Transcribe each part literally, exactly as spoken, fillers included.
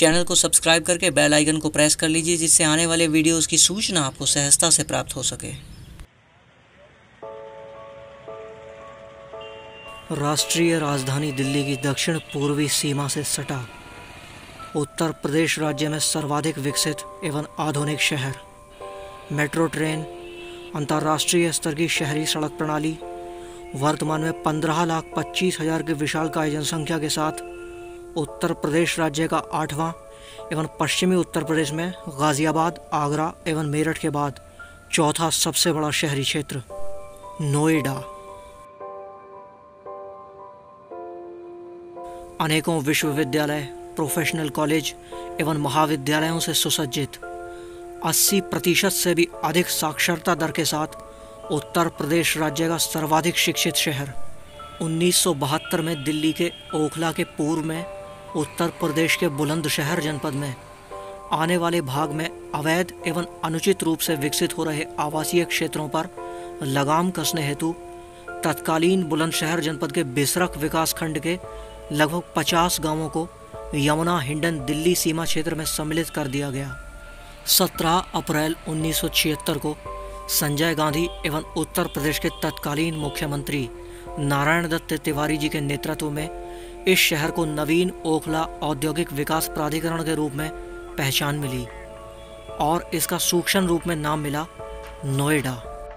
Channel को subscribe करके bell icon को प्रेस कर लीजिए, जिससे आने वाले वीडियोस की सूचना आपको सहजता से प्राप्त हो सके। राष्ट्रीय राजधानी दिल्ली की दक्षिण पूर्वी सीमा से सटा उत्तर प्रदेश राज्य में सर्वाधिक विकसित एवं आधुनिक शहर, मेट्रो ट्रेन, अंतर्राष्ट्रीय स्तर की शहरी सड़क प्रणाली, वर्तमान में पंद्रह लाख पच्चीस हजार की विशालकाय जनसंख्या के साथ उत्तर प्रदेश राज्य का आठवां एवं पश्चिमी उत्तर प्रदेश में गाज़ियाबाद, आगरा एवं मेरठ के बाद चौथा सबसे बड़ा शहरी क्षेत्र नोएडा। अनेकों विश्वविद्यालय, प्रोफेशनल कॉलेज एवं महाविद्यालयों से सुसज्जित, अस्सी प्रतिशत से भी अधिक साक्षरता दर के साथ उत्तर प्रदेश राज्य का सर्वाधिक शिक्षित शहर। उन्नीस सौ बहत्तर में दिल्ली के ओखला के पूर्व में उत्तर प्रदेश के बुलंदशहर जनपद में आने वाले भाग में अवैध एवं अनुचित रूप से विकसित हो रहे आवासीय क्षेत्रों पर लगाम कसने हेतु तत्कालीन बुलंदशहर जनपद के बिसरख विकास खंड के लगभग पचास गांवों को यमुना हिंडन दिल्ली सीमा क्षेत्र में सम्मिलित कर दिया गया। सत्रह अप्रैल उन्नीस सौ छिहत्तर को संजय गांधी एवं उत्तर प्रदेश के तत्कालीन मुख्यमंत्री नारायण दत्त तिवारी जी के नेतृत्व में इस शहर को नवीन ओखला औद्योगिक विकास प्राधिकरण के रूप में पहचान मिली और इसका सूक्ष्म रूप में नाम मिला नोएडा।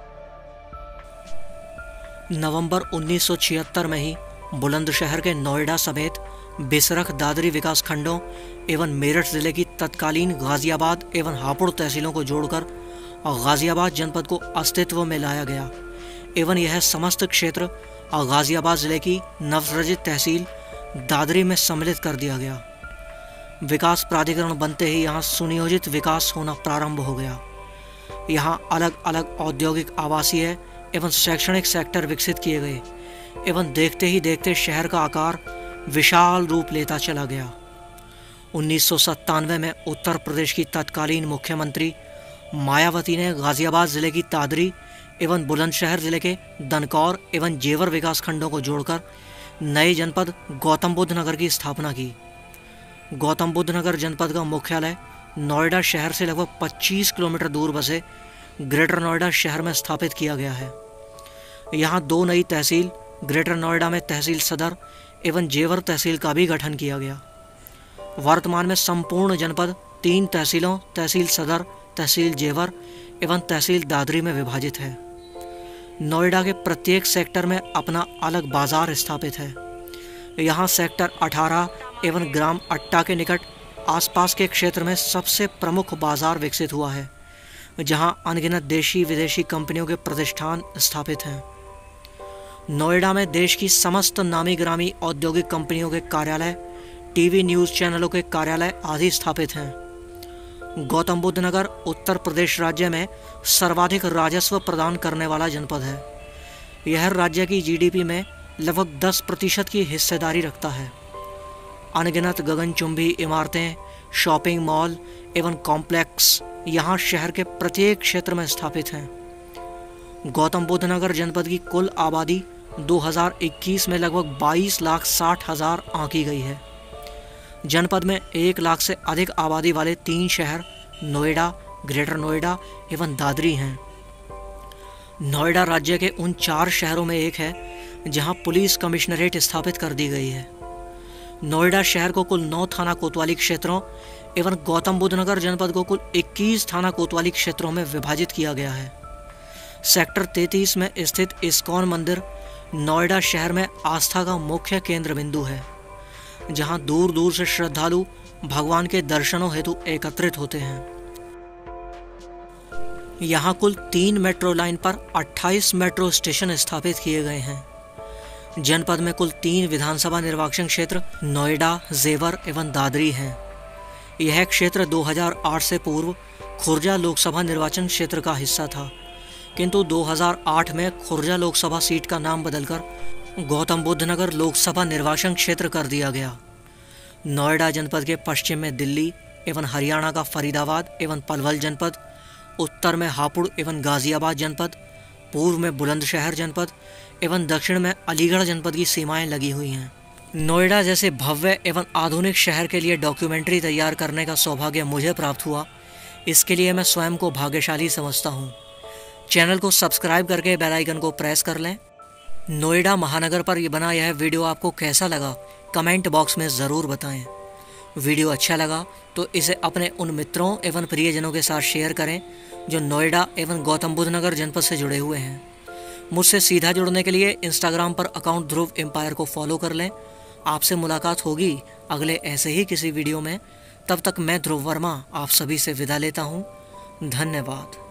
नवंबर उन्नीस सौ छिहत्तर में ही बुलंदशहर के नोएडा समेत बिसरख दादरी विकास खंडों एवं मेरठ जिले की तत्कालीन गाज़ियाबाद एवं हापुड़ तहसीलों को जोड़कर गाज़ियाबाद जनपद को अस्तित्व में लाया गया एवं यह समस्त क्षेत्र गाज़ियाबाद जिले की नवसृजित तहसील दादरी में सम्मिलित कर दिया गया। विकास प्राधिकरण बनते ही यहाँ सुनियोजित विकास होना प्रारंभ हो गया। यहाँ अलग अलग औद्योगिक, आवासीय एवं शैक्षणिक सेक्टर विकसित किए गए एवं देखते ही देखते शहर का आकार विशाल रूप लेता चला गया। उन्नीस सौ सत्तानवे में उत्तर प्रदेश की तत्कालीन मुख्यमंत्री मायावती ने गाज़ियाबाद जिले की तादरी एवं बुलंदशहर जिले के दनकौर एवं जेवर विकास खंडों को जोड़कर नए जनपद गौतम बुद्ध नगर की स्थापना की। गौतम बुद्ध नगर जनपद का मुख्यालय नोएडा शहर से लगभग पच्चीस किलोमीटर दूर बसे ग्रेटर नोएडा शहर में स्थापित किया गया है। यहाँ दो नई तहसील, ग्रेटर नोएडा में तहसील सदर एवं जेवर तहसील का भी गठन किया गया। वर्तमान में संपूर्ण जनपद तीन तहसीलों, तहसील सदर, तहसील जेवर एवं तहसील दादरी में विभाजित है। नोएडा के प्रत्येक सेक्टर में अपना अलग बाजार स्थापित है। यहाँ सेक्टर अठारह एवं ग्राम अट्टा के निकट आसपास के क्षेत्र में सबसे प्रमुख बाजार विकसित हुआ है, जहाँ अनगिनत देशी विदेशी कंपनियों के प्रतिष्ठान स्थापित हैं। नोएडा में देश की समस्त नामी ग्रामी औद्योगिक कंपनियों के कार्यालय, टीवी न्यूज़ चैनलों के कार्यालय आदि स्थापित हैं। गौतम बुद्ध नगर उत्तर प्रदेश राज्य में सर्वाधिक राजस्व प्रदान करने वाला जनपद है। यह राज्य की जीडीपी में लगभग दस प्रतिशत की हिस्सेदारी रखता है। अनगिनत गगनचुंबी इमारतें, शॉपिंग मॉल एवं कॉम्प्लेक्स यहाँ शहर के प्रत्येक क्षेत्र में स्थापित हैं। गौतम बुद्ध नगर जनपद की कुल आबादी दो हज़ार इक्कीस में लगभग बाईस लाख साठ हजार आंकी गई है। जनपद में एक लाख से अधिक आबादी वाले तीन शहर नोएडा, ग्रेटर नोएडा एवं दादरी हैं। नोएडा राज्य के उन चार शहरों में एक है जहां पुलिस कमिश्नरेट स्थापित कर दी गई है। नोएडा शहर को कुल नौ थाना कोतवाली क्षेत्रों एवं गौतम बुद्ध नगर जनपद को कुल इक्कीस थाना कोतवाली क्षेत्रों में विभाजित किया गया है। सेक्टर तैंतीस में स्थित इस्कॉन मंदिर नोएडा शहर में आस्था का मुख्य केंद्र बिंदु है, जहां दूर दूर से श्रद्धालु भगवान के दर्शनों हेतु एकत्रित होते हैं। यहाँ कुल तीन मेट्रो लाइन पर अट्ठाईस मेट्रो स्टेशन स्थापित किए गए हैं। जनपद में कुल तीन विधानसभा निर्वाचन क्षेत्र नोएडा, जेवर एवं दादरी हैं। यह क्षेत्र दो हज़ार आठ से पूर्व खुर्जा लोकसभा निर्वाचन क्षेत्र का हिस्सा था, किंतु दो हज़ार आठ में खुर्जा लोकसभा सीट का नाम बदलकर गौतम बुद्ध नगर लोकसभा निर्वाचन क्षेत्र कर दिया गया। नोएडा जनपद के पश्चिम में दिल्ली एवं हरियाणा का फरीदाबाद एवं पलवल जनपद, उत्तर में हापुड़ एवं गाज़ियाबाद जनपद, पूर्व में बुलंदशहर जनपद एवं दक्षिण में अलीगढ़ जनपद की सीमाएं लगी हुई हैं। नोएडा जैसे भव्य एवं आधुनिक शहर के लिए डॉक्यूमेंट्री तैयार करने का सौभाग्य मुझे प्राप्त हुआ, इसके लिए मैं स्वयं को भाग्यशाली समझता हूँ। चैनल को सब्सक्राइब करके बेल आइकन को प्रेस कर लें। नोएडा महानगर पर ये बना यह वीडियो आपको कैसा लगा, कमेंट बॉक्स में ज़रूर बताएं। वीडियो अच्छा लगा तो इसे अपने उन मित्रों एवं प्रियजनों के साथ शेयर करें जो नोएडा एवं गौतम बुद्ध नगर जनपद से जुड़े हुए हैं। मुझसे सीधा जुड़ने के लिए इंस्टाग्राम पर अकाउंट ध्रुव एम्पायर को फॉलो कर लें। आपसे मुलाकात होगी अगले ऐसे ही किसी वीडियो में। तब तक मैं ध्रुव वर्मा आप सभी से विदा लेता हूँ। धन्यवाद।